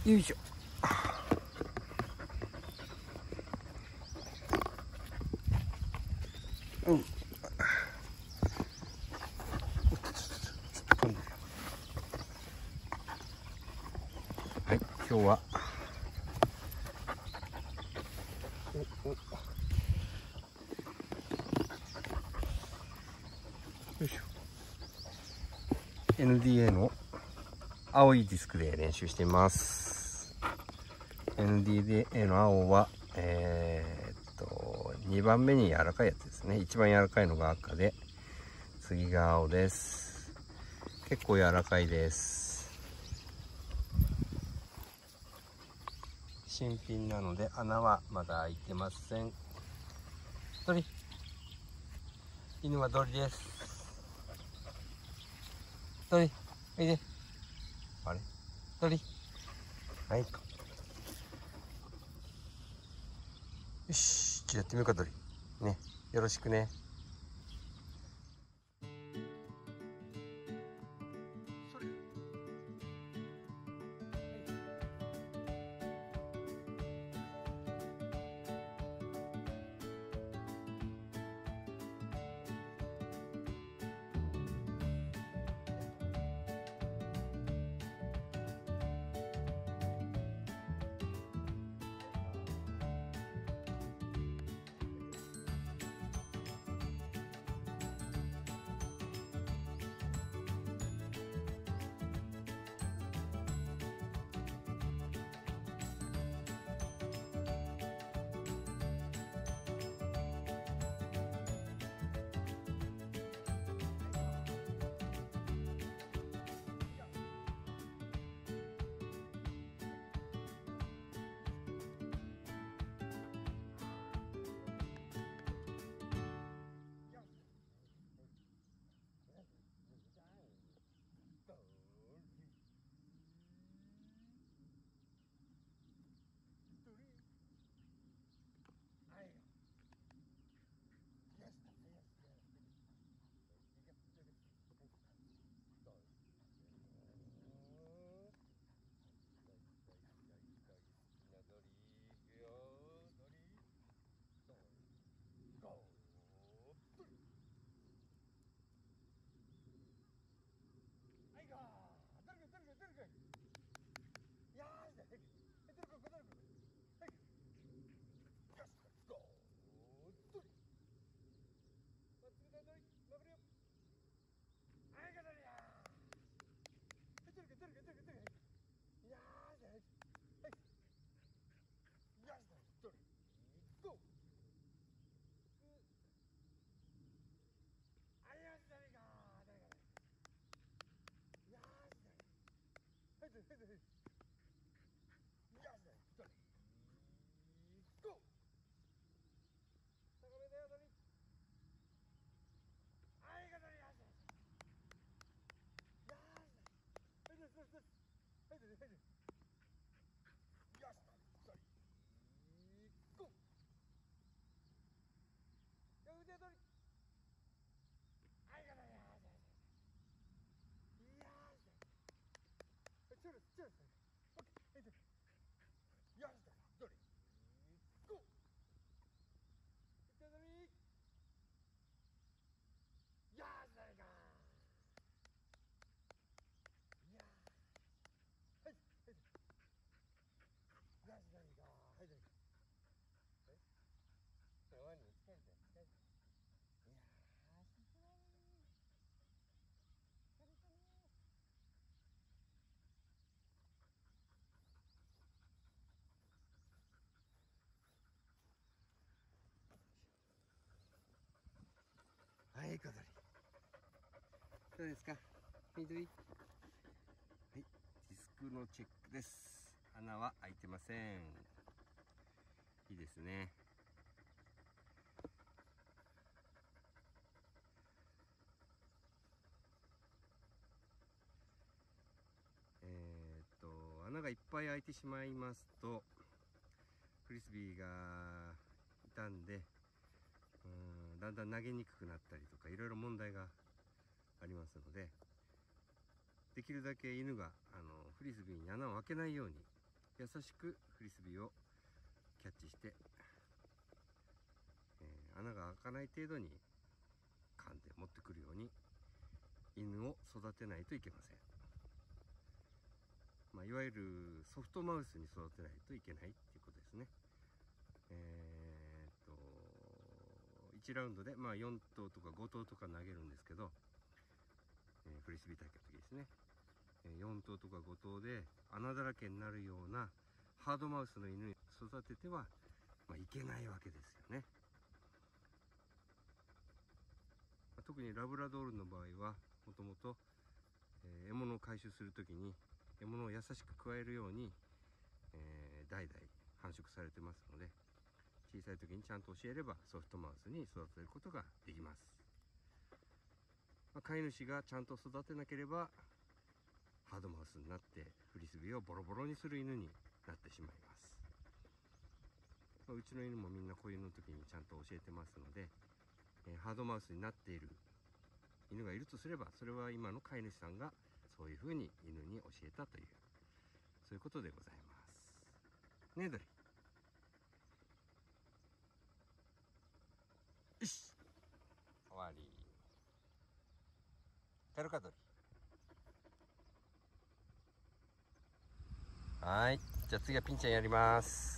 よいしょ。うん。はい、今日はよいしょ。NDA の青いディスクで練習しています。NDA の青は2番目に柔らかいやつですね。一番柔らかいのが赤で、次が青です。結構柔らかいです。新品なので穴はまだ開いてません。鳥、犬は鳥です。鳥、おいで。あれ、鳥、はい。よし、じゃあやってみようか、鳥。ね、よろしくね。はい、小鳥。どうですか？緑。はい、ディスクのチェックです。穴は開いてません。いいですね。穴がいっぱい開いてしまいますと、フリスビーが傷んで、だんだん投げにくくなったりとか、いろいろ問題がありますので、できるだけ犬がフリスビーに穴を開けないように優しくフリスビーをキャッチして、穴が開かない程度に噛んで持ってくるように犬を育てないといけません。いわゆるソフトマウスに育てないといけないっていうことですね。1ラウンドで4投とか5投とか投げるんですけど、フリスビー大会の時ですね、4投とか5投で穴だらけになるようなハードマウスの犬に育ててはいけないわけですよね。特にラブラドールの場合はもともと獲物を回収する時に獲物を優しく加えるように、代々繁殖されてますので、小さい時にちゃんと教えればソフトマウスに育てることができます。飼い主がちゃんと育てなければハードマウスになってフリスビーをボロボロにする犬になってしまいます。うちの犬もみんなこういうの時にちゃんと教えてますので、ハードマウスになっている犬がいるとすれば、それは今の飼い主さんがそういうふうに犬に教えたという、そういうことでございますね。ドリよし、終わり。帰るかドリ。はい、じゃあ次はピンちゃんやります。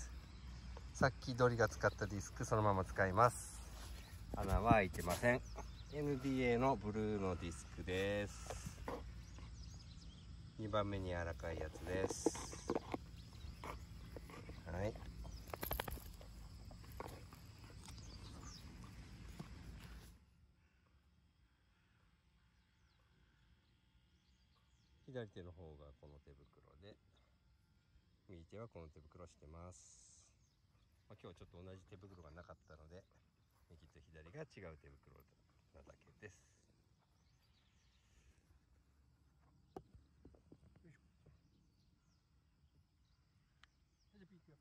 さっきドリが使ったディスクそのまま使います。穴は開いてません。 NDA のブルーのディスクです。2番目に柔らかいやつです。はい、左手の方がこの手袋で、右手はこの手袋してます。今日はちょっと同じ手袋がなかったので、右と左が違う手袋なだけです。よいしょ。じゃあピークよ。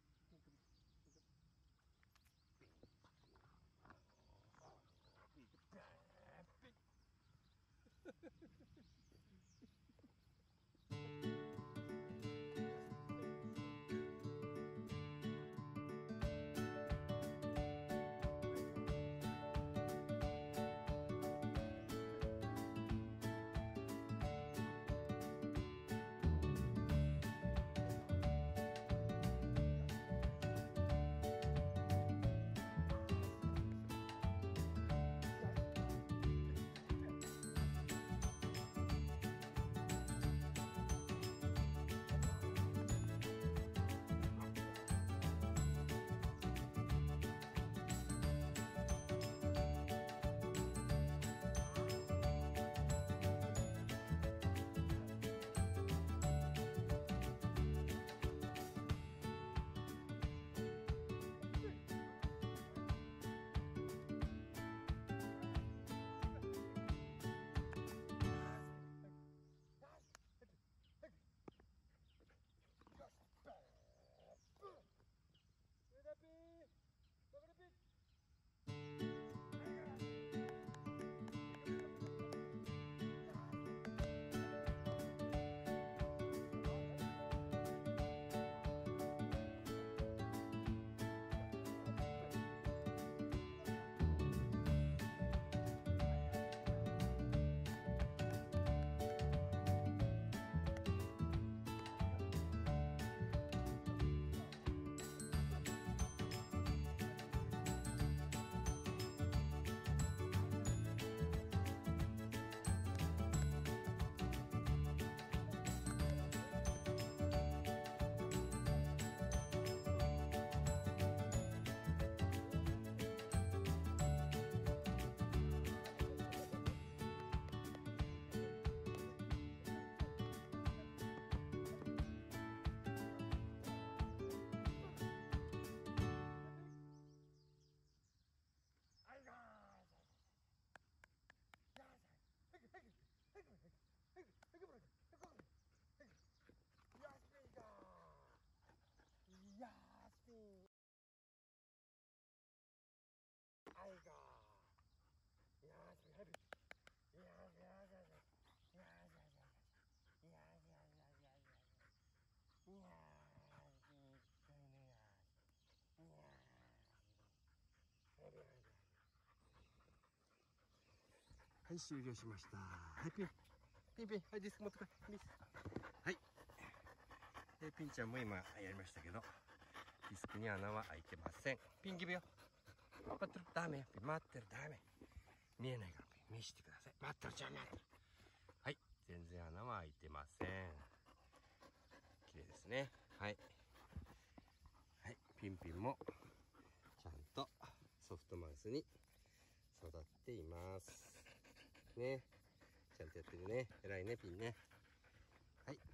はい、終了しました。はい、ピンピンピン、はい、ディスク持ってこい。ミス。はい、ピンちゃんも今やりましたけど、ディスクに穴は開いてません。ピンギブよ。待ってる、ダメよ。待ってる、ダメ。見えないからピン見せてください。待ってる、じゃあ待ってる。はい、全然穴は開いてません。綺麗ですね。はい、はい、ピンピンもちゃんとソフトマウスに育っていますね。ちゃんとやってるね。偉いね、ピンね。はい、よ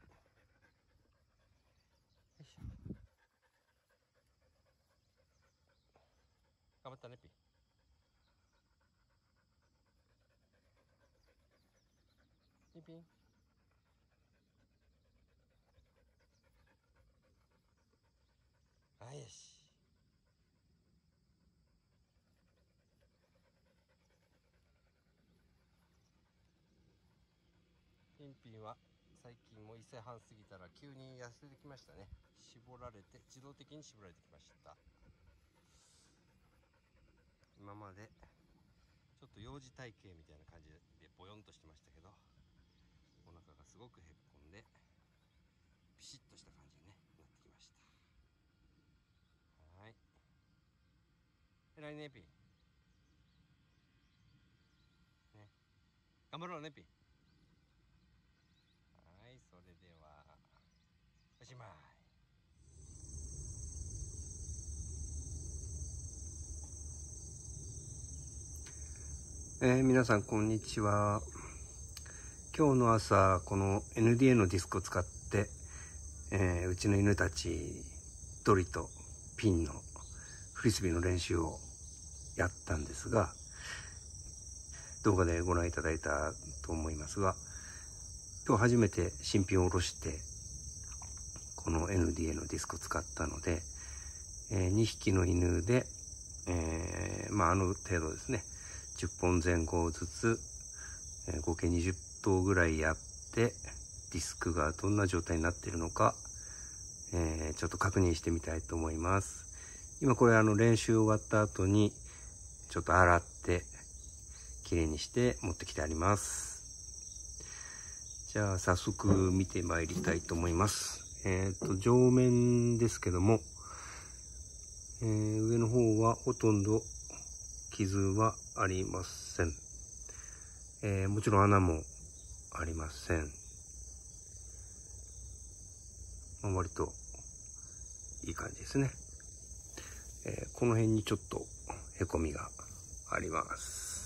いしょ。頑張ったね、ピン。ピンピン。はい、よし。ピンピンは最近も1歳半過ぎたら急に痩せてきましたね。絞られて、自動的に絞られてきました。今までちょっと幼児体型みたいな感じでボヨンとしてましたけど、お腹がすごくへっこんでピシッとした感じに、ね、なってきました。はい、偉いね、ピンね、頑張ろうね、ピン。はい、それではおしまい。皆さんこんにちは。今日の朝この NDA のディスクを使って、うちの犬たちドリとピンのフリスビーの練習をやったんですが、動画でご覧いただいたと思いますが、今日初めて新品を下ろしてこの NDA のディスクを使ったので、2匹の犬で、あの程度ですね、10本前後ずつ、合計20頭ぐらいやって、ディスクがどんな状態になっているのか、ちょっと確認してみたいと思います。今これ練習終わった後にちょっと洗ってきれいにして持ってきてあります。じゃあ早速見てまいりたいと思います。上面ですけども、上の方はほとんど傷はありません。もちろん穴もありません。割といい感じですね。この辺にちょっとへこみがあります。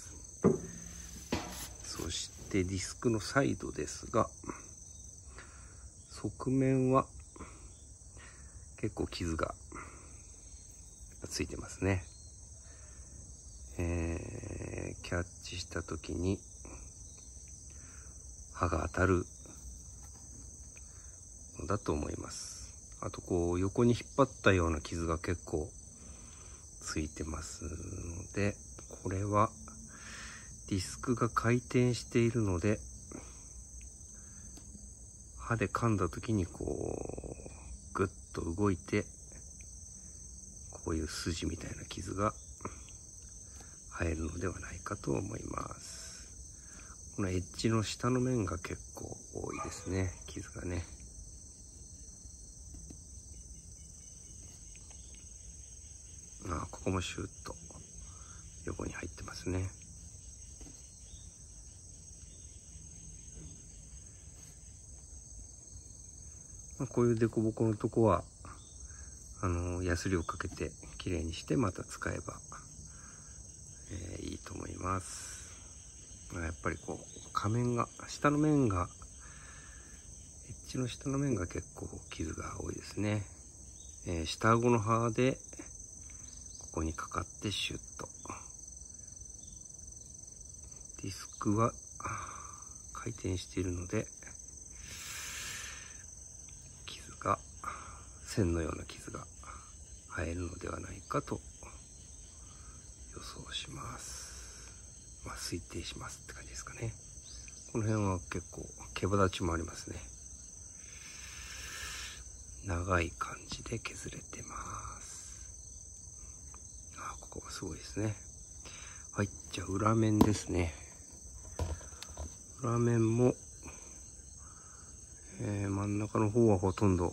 そしてディスクのサイドですが、側面は結構傷がついてますね。キャッチした時に刃が当たるのだと思います。あとこう横に引っ張ったような傷が結構ついてますので、これはディスクが回転しているので、歯で噛んだ時にこうグッと動いて、こういう筋みたいな傷が入るのではないかと思います。このエッジの下の面が結構多いですね、傷がね。ここもシューッと横に入ってますね。こういう凸凹のとこはヤスリをかけてきれいにしてまた使えば、いいと思います。やっぱりこう仮面が下の面が、エッジの下の面が結構傷が多いですね。下顎の刃でここにかかってシュッと。ディスクは回転しているので、線のような傷が入るのではないかと予想します。推定しますって感じですかね。この辺は結構毛羽立ちもありますね。長い感じで削れてます。ここがすごいですね。はい、じゃあ裏面ですね。 裏面も、真ん中の方はほとんど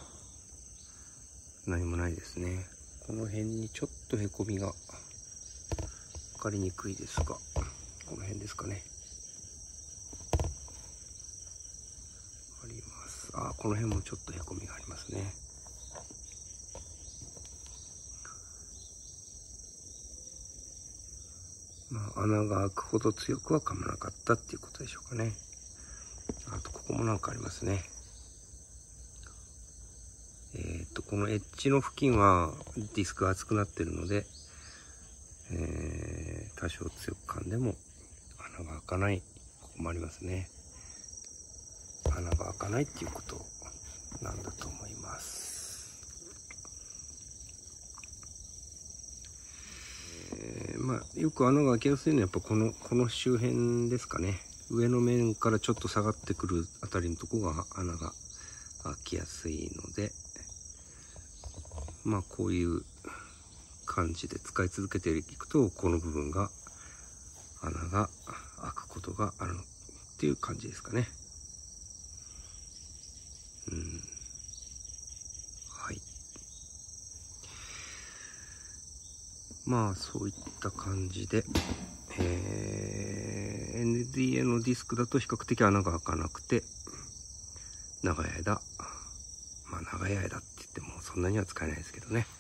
何もないですね。この辺にちょっとへこみが分かりにくいですが、この辺ですかね。あります。あ、この辺もちょっとへこみがありますね。まあ、穴が開くほど強くは噛まなかったっていうことでしょうかね。あと、ここもなんかありますね。このエッジの付近はディスクが厚くなってるので、多少強く噛んでも穴が開かない。ここもありますね。穴が開かないっていうことなんだと思います。まあ、よく穴が開きやすいのはやっぱこの周辺ですかね。上の面からちょっと下がってくるあたりのとこが穴が開きやすいので、まあこういう感じで使い続けていくと、この部分が穴が開くことがあるっていう感じですかね。はい。まあそういった感じで、NDA のディスクだと比較的穴が開かなくて、長い間、まあ長い間って言ってもそんなには使えないですけどね、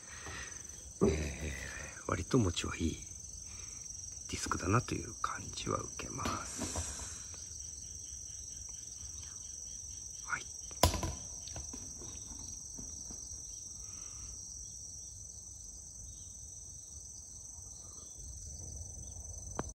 割と持ちはいいディスクだなという感じは受けます。